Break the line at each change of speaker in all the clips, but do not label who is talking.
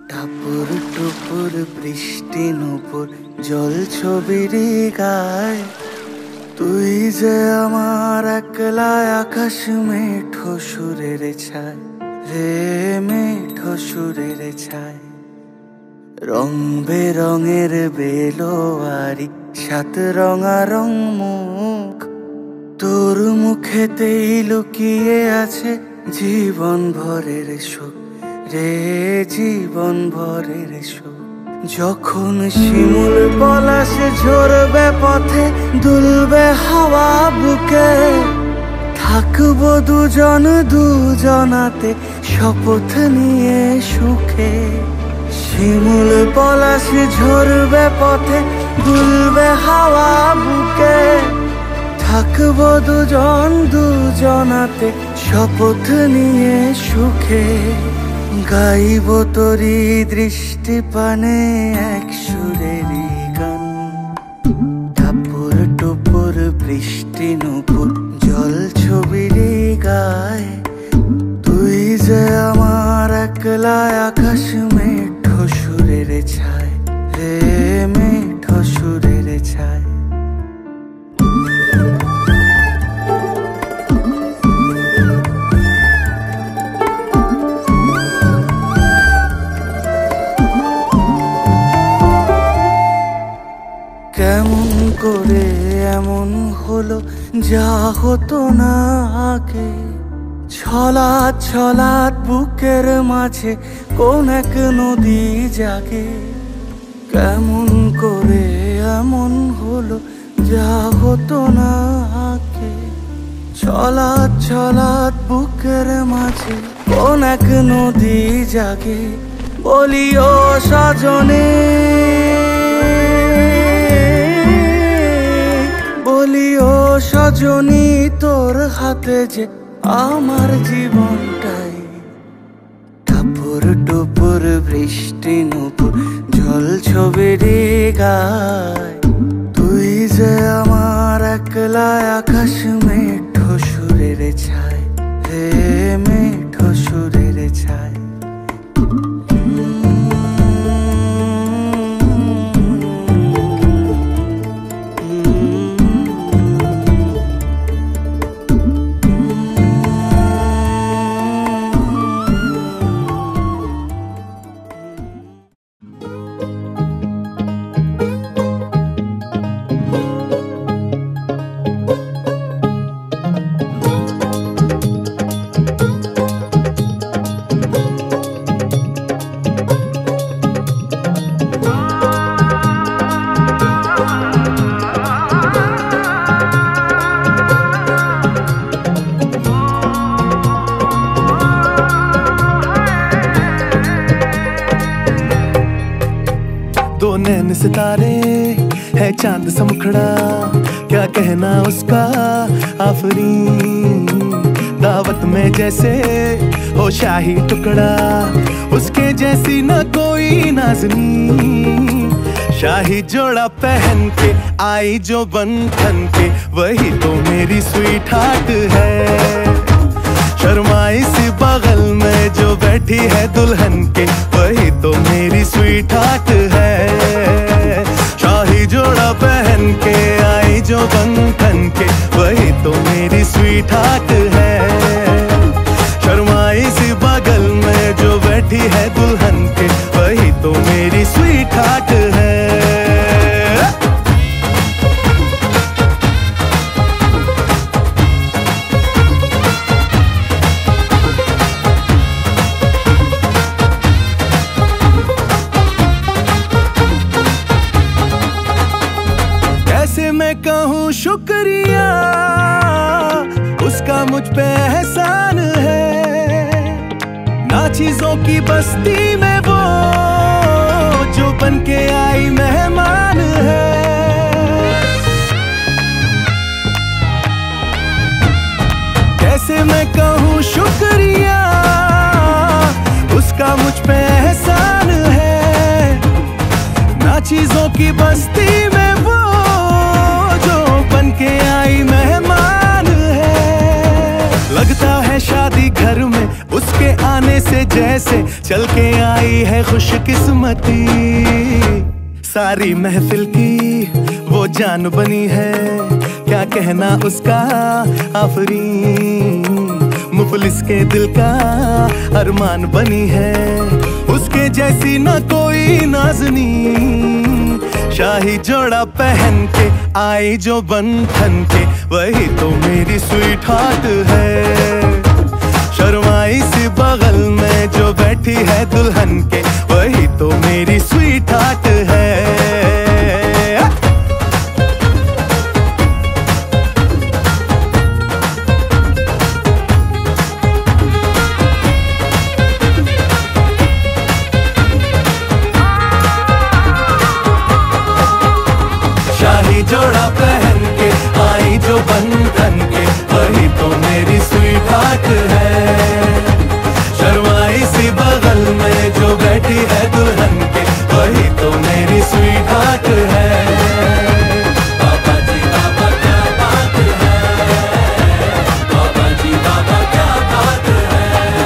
টাপুর টুপুর বৃষ্টি নুপুর জল ছবির গায়, তুই যে আমার একলা আকাশ মেঠো সুরের ছায় রে, মেঠো সুরের ছায়। রং বেরঙের বেলোয়ারি সাত রঙারং মুখ, তোর মুখেতেই লুকিয়ে আছে জীবন ভরের সুখ রে, জীবন ভরের সুখ। যখন শিমুল পলাশ ঝরবে পথে, দুলবে হাওয়া বুকে, থাকবো দুজন দুজনাতে শপথ নিয়ে সুখে। শিমুল পলাশ ঝরবে পথে, দুলবে হাওয়া বুকে, থাকবো দুজন দুজনাতে শপথ নিয়ে সুখে। গাইব তোরি দৃষ্টি পানে এক সুরেরই গান, টাপুর টুপুর বৃষ্টি নুপুর জল ছবির গায়, তুই যে আমার একলা আকাশ মেঠো সুরের ছায় রে, মেঠো সুরের ছায়। কেমন করে এমন হলো যা হতো না আগে, ছলাৎ ছলাৎ বুকের মাঝে কোন এক নদী জাগে। কেমন করে এমন হলো যা হতো না আগে, ছলাৎ ছলাৎ বুকের মাঝে কোন এক নদী জাগে। বলি ও সজনে, বলি ও সজনী, তোর হাতে যে আমার জীবনটাই। টাপুর টুপুর বৃষ্টি নুপুর জল ছবির গায়, তুই যে আমার একলা আকাশ মেঠো সুরের ছায় রে, মেঠো সুরের ছায়।
नैन सितारे है चांद सा मुखड़ा, क्या कहना उसका आफरीन। दावत में जैसे हो शाही टुकड़ा, उसके जैसी न कोई नाज़नी। शाही जोड़ा पहन के आई जो बन ठन के, वही तो मेरी स्वीट हार्ट है। शर्माई सी बगल में जो बैठी है दुल्हन के, वही तो मेरी स्वीट हार्ट है। शाही जोड़ा पहन के आई जो बंधन के, वही तो मेरी स्वीट हार्ट है। शर्माई सी बगल में जो बैठी है दुल्हन के, वही तो मेरी स्वीट हार्ट है। मैं कहूँ शुक्रिया, उसका मुझ पे एहसान है। ना चीजों की बस्ती में वो जो बन के आई मेहमान है। कैसे मैं कहूँ शुक्रिया, उसका मुझ पे एहसान है। ना चीजों की बस्ती में वो बन के आई मेहमान है। लगता है शादी घर में उसके आने सामने से जैसे चल के आई है खुशकिस्मती। सारी महफिल की वो जान बनी है, क्या कहना उसका आफरीन। मुफलिस के दिल का अरमान बनी है, उसके जैसी ना कोई नाज़नी। शाही जोड़ा पहन के आई जो बंधन के, वही तो मेरी स्वीट हार्ट है। शर्माई सी बगल में जो बैठी है दुल्हन के, वही तो मेरी स्वीट हार्ट है। शाही जोड़ा पहन के आई जो बंधन के, वही तो मेरी स्वीट हार्ट है। शर्माई सी बगल में जो बैठी है दुल्हन के, वही तो मेरी स्वीट हार्ट है। बाबा जी बाबा क्या बात है, बाबा जी बाबा क्या बात है।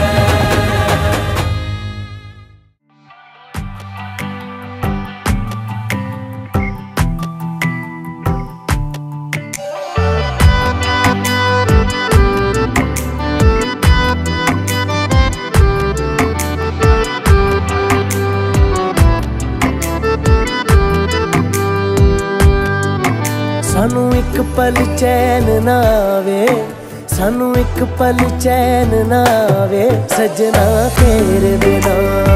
सानू एक पल चैन ना आवे, सानू एक पल चैन ना आवे, सजना तेरे बिना,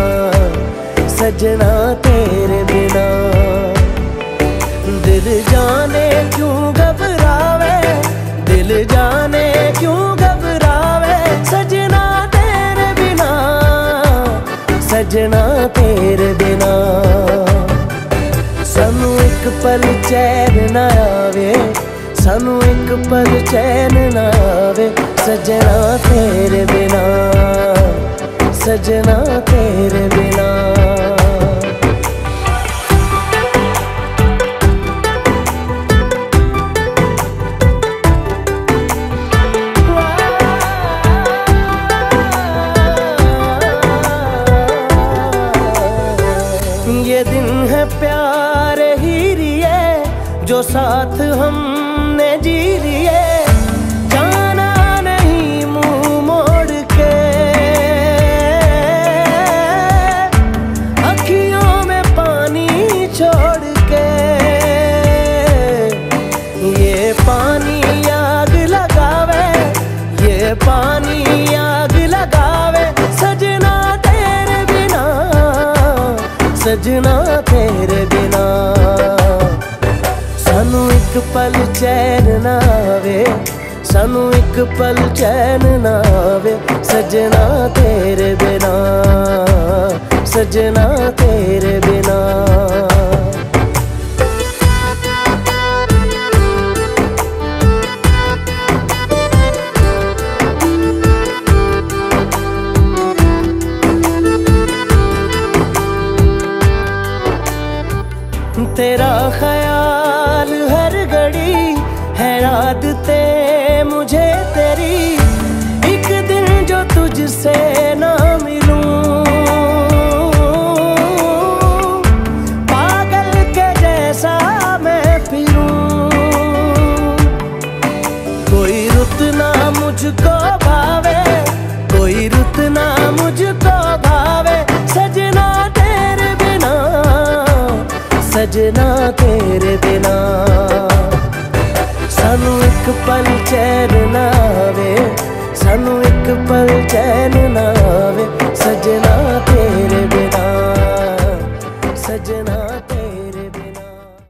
सजना तेरे बिना। दिल जाने क्यों घबरावे, दिल जाने क्यों घबरावे, सजना तेरे बिना, सजना तेरे बिना। सानू एक पल चैन ना आवे, सानू एक पल चैन ना आवे, सजना तेरे बिना, सजना तेरे बिना। ये दिन है प्यारे ही रिए, जो साथ हमने जी लिए, जाना नहीं मुंह मोड़ के। अखियों में पानी छोड़ के, ये पानी आग लगावे, ये पानी आग लगावे, सजना तेरे बिना, सजना तेरे बिना। सानू एक पल चैन ना आवे, सानू एक पल चैन ना आवे, सजना तेरे बिना, सजना तेरे बिना। तेरा ख्याल हर घड़ी है आदतें मुझे तेरी, एक दिन जो तुझसे ना मिलूं, पागल के जैसा मैं फिरूं। कोई रुत ना मुझको भावे, कोई रुत ना मुझको भावे, सजना तेरे बिना, सजना तेरे बिना। सानू एक पल चैन ना आवे, सानू एक पल चैन ना आवे, सजना तेरे बिना, सजना तेरे बिना।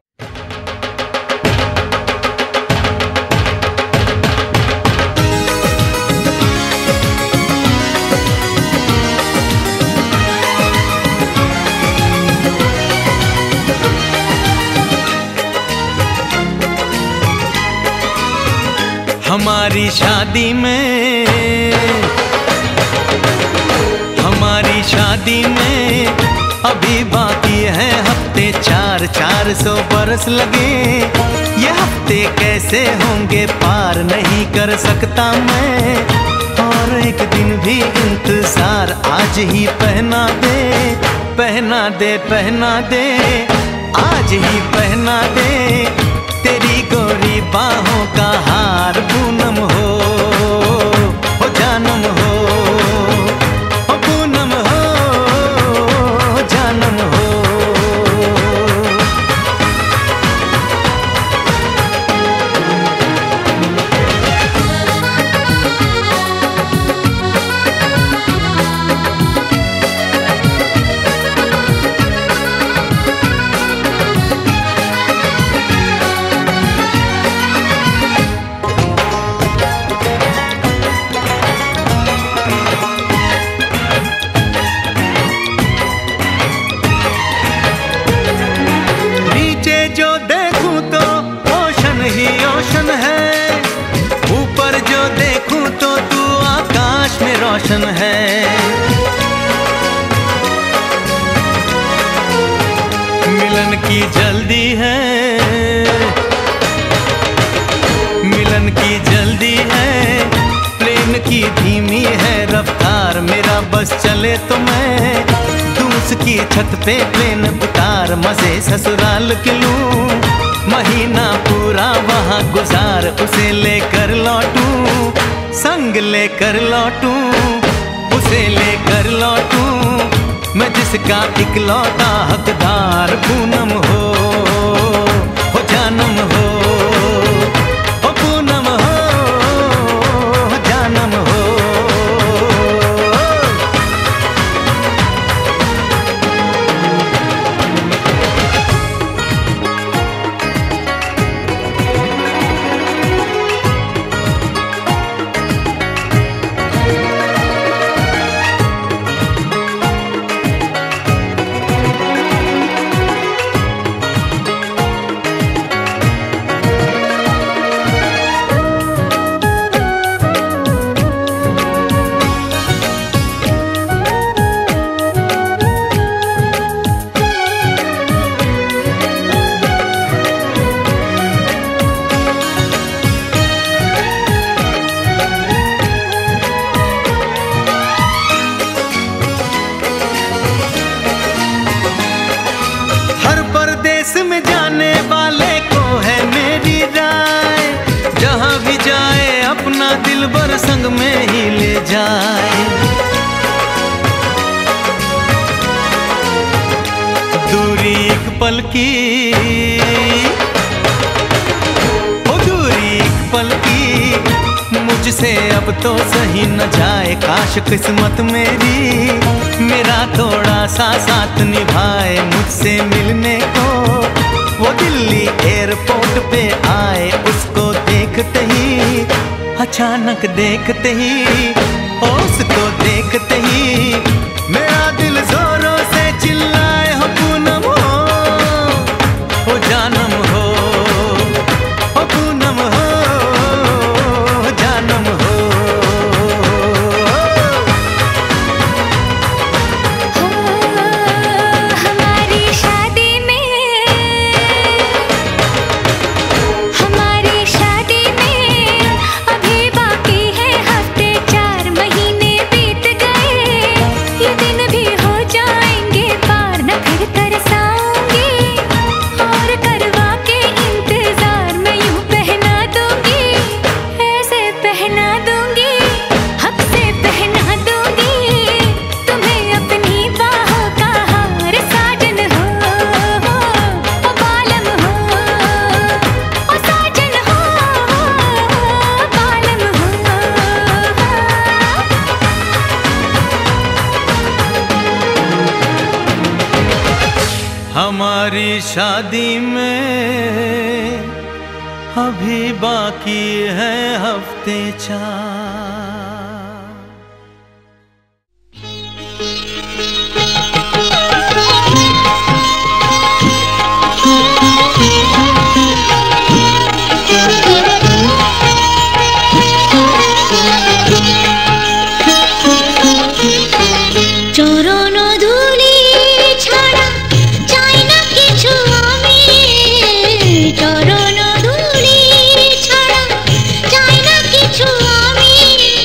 हमारी शादी में, हमारी शादी में अभी बाकी है हफ्ते 400 बरस लगे। ये हफ्ते कैसे होंगे पार नहीं कर सकता मैं, और और एक दिन भी इंतजार, आज ही पहना दे, पहना दे, पहना दे, आज ही पहना दे तेरी गोरी बाहों का हार। पूनम हो जानम हो, पूनम हो जानम हो। रोशन है, मिलन की जल्दी है, मिलन की जल्दी है, प्रेम की धीमी है रफ्तार। मेरा बस चले तो मैं दूं उसकी छत पे प्लेन उतार, मजे ससुराल के लूं, महीना पूरा वहाँ गुजार, उसे लेकर लौटूं, संग लेकर लौटूं, उसे लेकर लौटूं, मैं जिसका इकलौता हकदार। पूनम हो जानम हो, पूनम हो जानम हो। दिलबर संग में ही ले जाए, दूरी एक पल की, ओ दूरी एक पल की, मुझसे अब तो सही न जाए। काश किस्मत मेरी मेरा थोड़ा सा साथ निभाए, मुझसे मिलने को वो दिल्ली एयरपोर्ट पे आए। उसको देखते ही, अचानक देखते ही, उसको देखते ही मेरा दिल जोरों से चिल्लाए, हो पूनम हो जानम हो, पूनम हो जानम हो।
हमारी शादी में, हमारी शादी में अभी बाकी है हफ्ते 4 महीने बीत गए, ये दिन भी हो जाएंगे पार, न फिर तरसाऊंगी और करवा के इंतजार मैं यूं पहना दूंगी, ऐसे पहना दूंगी, हक से पहना दूंगी तुम्हें अपनी बाहों का हार। साजन हो ओ बालम हो, ओ साजन हो बालम हो।
हमारी शादी में अभी बाकी है हफ्ते 4।
চরণ ধুলি ছাড়া চাই না কিছু আমি, চরণ ধুলি ছাড়া চাই না কিছু আমি।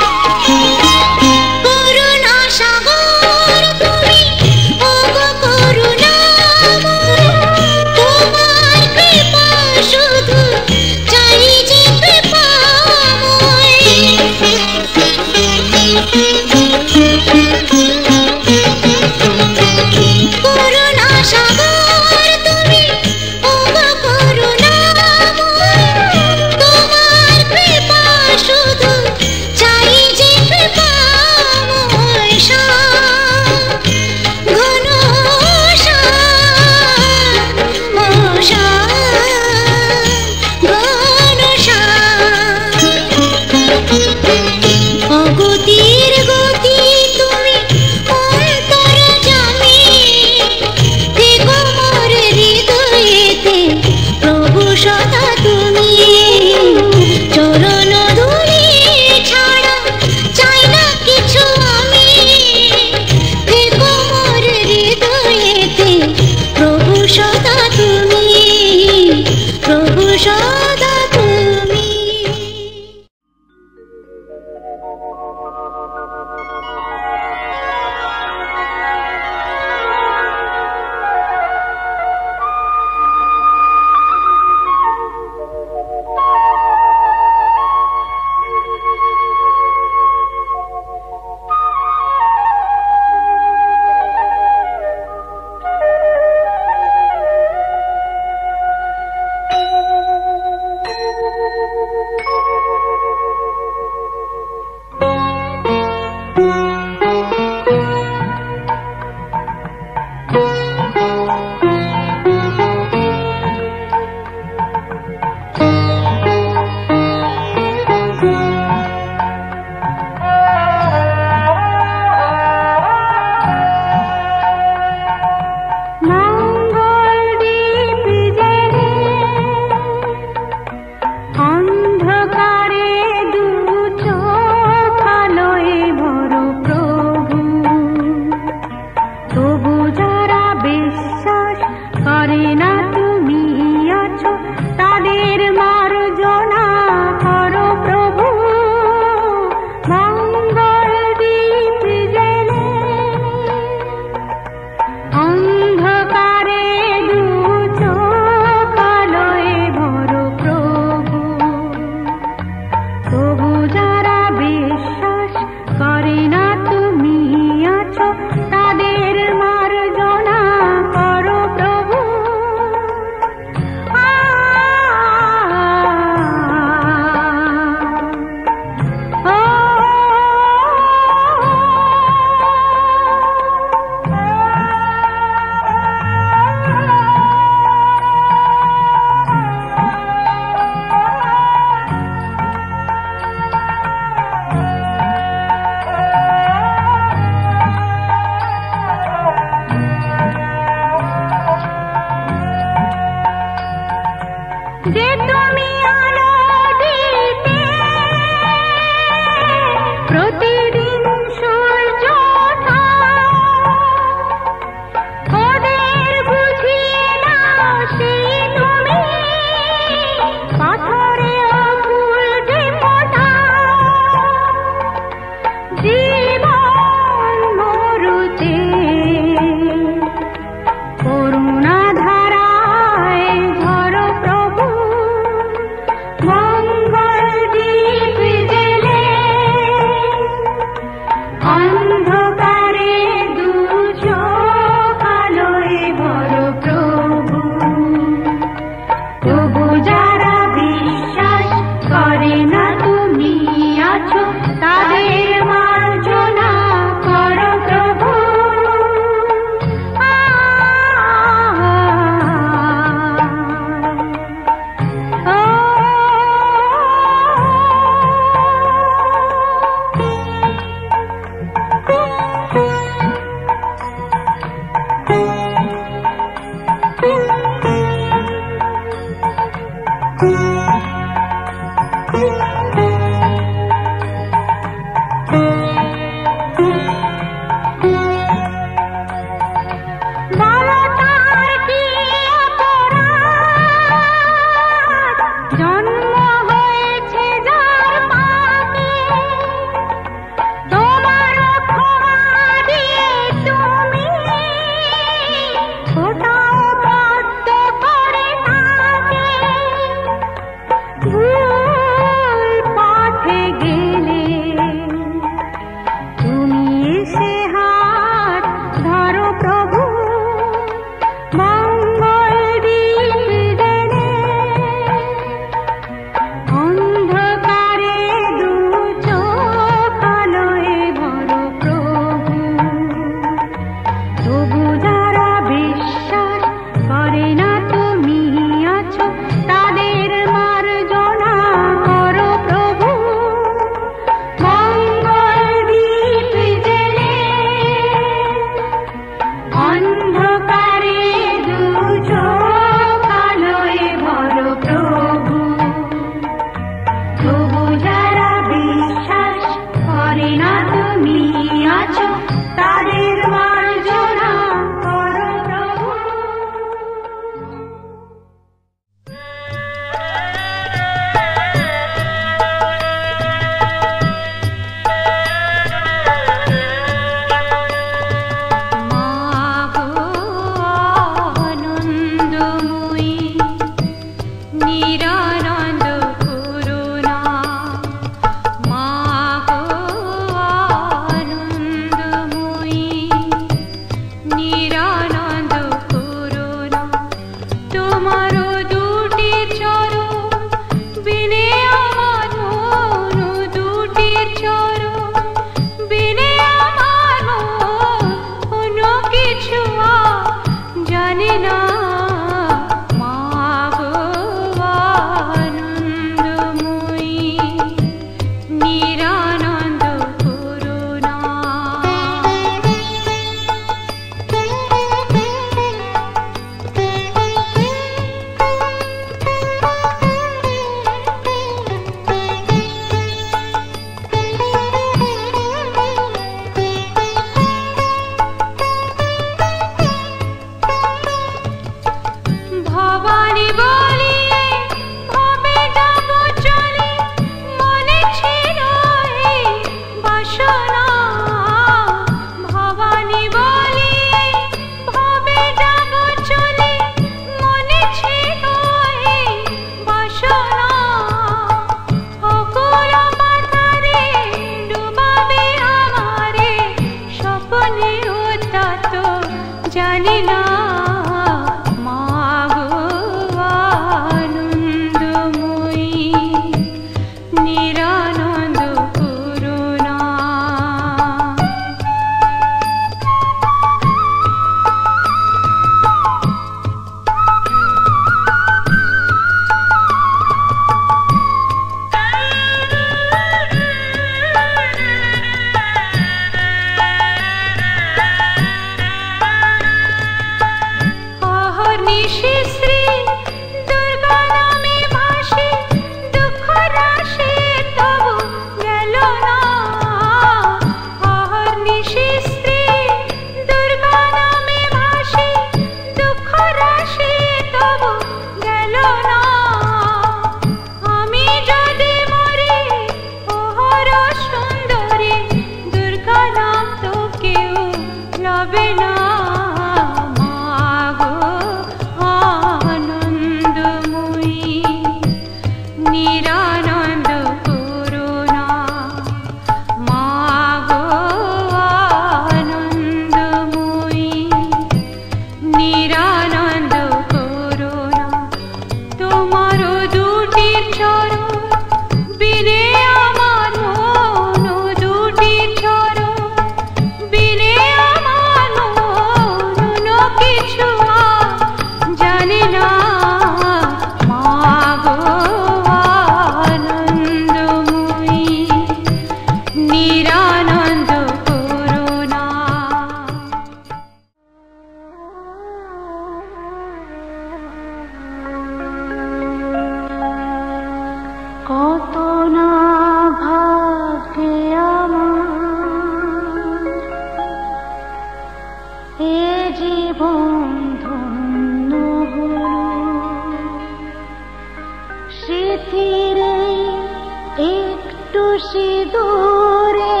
একটু সিঁদুরে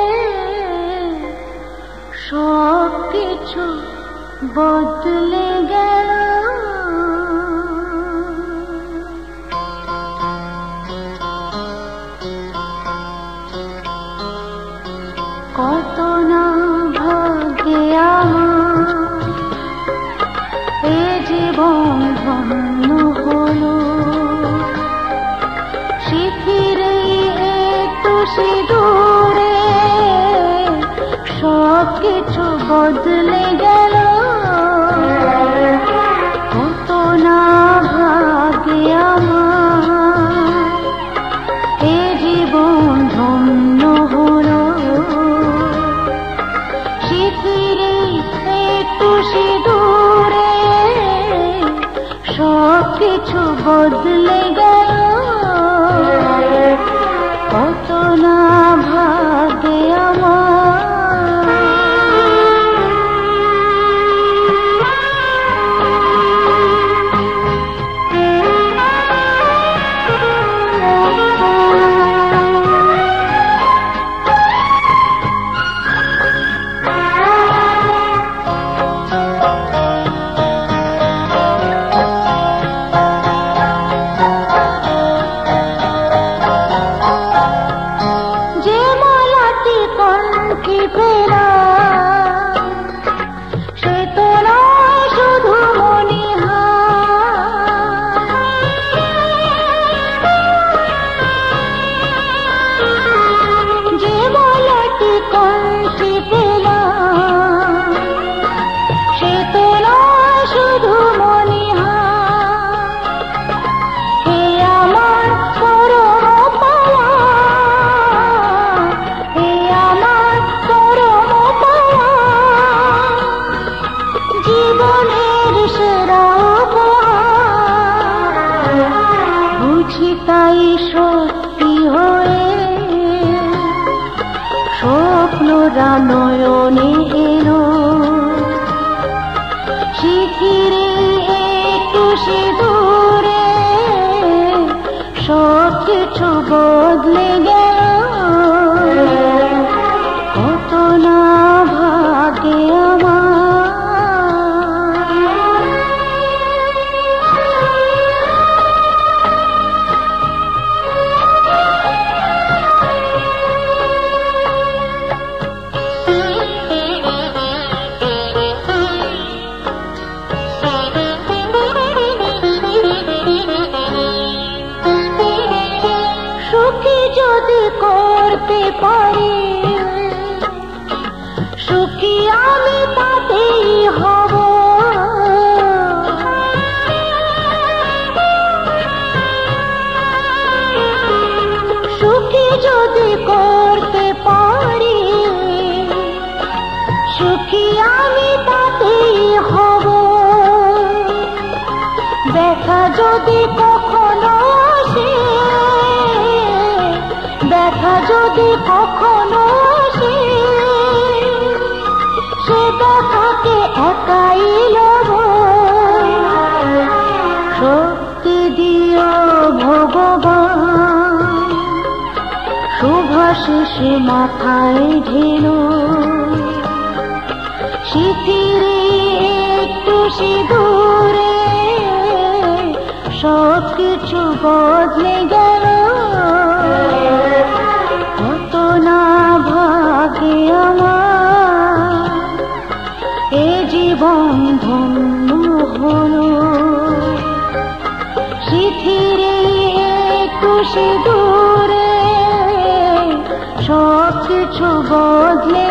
সব কিছু বদলে গেল। কত না ভাগ্যে আমার এ জীবন ধন্য হলো, শিথিরে একটু সিঁদুরে সব কিছু বদলে গেল। কত না ভাগ্যে আমার এ জীবন ধন্য হলো, শিথিরে একটু সিঁদুরে সব কিছু বদলে গেল। কত না ভাগ্যে আমার। তাই সত্যি হয়ে স্বপ্নরা নয়নে এলো, শিথিরে একটু সিঁদুরে সব কিছু বদলে গেল। কত না ভাগ্যে আমার। যদি করতে পারি সুখী আমি তাতেই হব, সুখী যদি করতে পারি সুখী আমি তাতেই হব। দেখা যদি কখনো আসে, দেখা যদি কখনো আসে, সে দেখাকে একাই লব। শক্তি দিও ভগবান, শুভাশিসে মাথায় ঢেলো, শিথিরে একটু সিঁদুরে সব কিছু বদলে গেল। কত না ভাগ্যে আমার এ জীবন ধন্য হলো, শিথিরে একটু সিঁদুরে সব কিছু বদলে